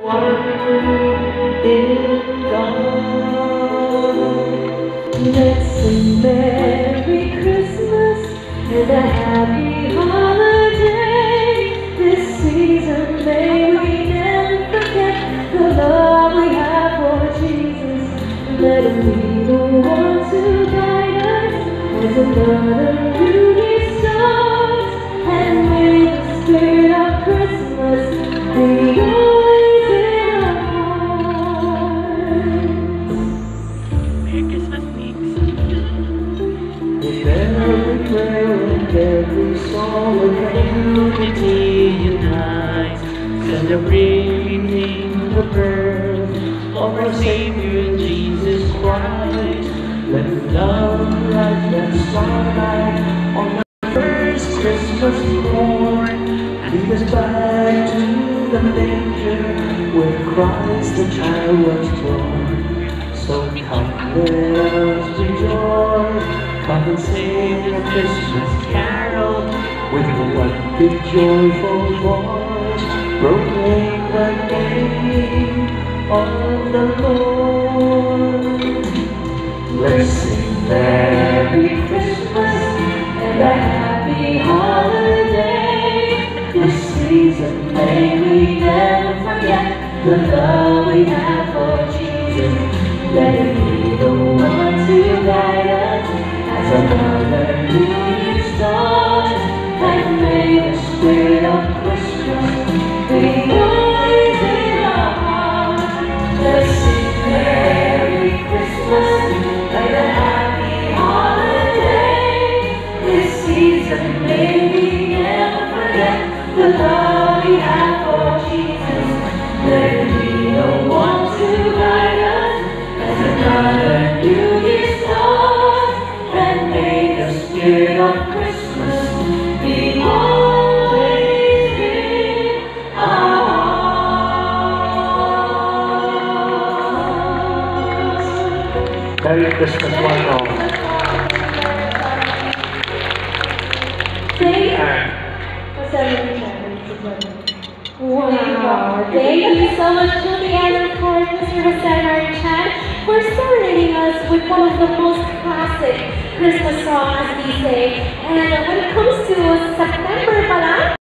in God. Let's sing Merry Christmas and a Happy Holiday. This season may we never forget the love we have for Jesus. Let him be the one to guide us as another new year starts. And may the spirit of Christmas be always in our hearts. Merry Christmas, thanks. With every prayer and every song, the Unity unites, celebrating the birth of our Savior Jesus Christ. Let love light that starlight on the first Christmas morn. Lead us back to the manger where Christ the child was born. So come, let us rejoice. Come and sing a Christmas carol with one big joyful voice. Proclaim the name of the Lord. Let's sing Merry Christmas and a Happy Holiday. This season may we never forget the love we have for Jesus. Let him be the one to guide us as another new year starts. And may the spirit of Christmas be always in our hearts. Let's sing Merry Christmas and a Happy Holiday. This season may we never forget the love we have for Jesus. Let him be the one to guide us as another new year starts. And may the spirit of Christmas be always in our hearts. Merry Christmas, one and all. Wow, thank you so much, Julie, and of course, Mr. Hussein Arichan, for serenading us with one of the most classic Christmas songs, as we say. And when it comes to September pala,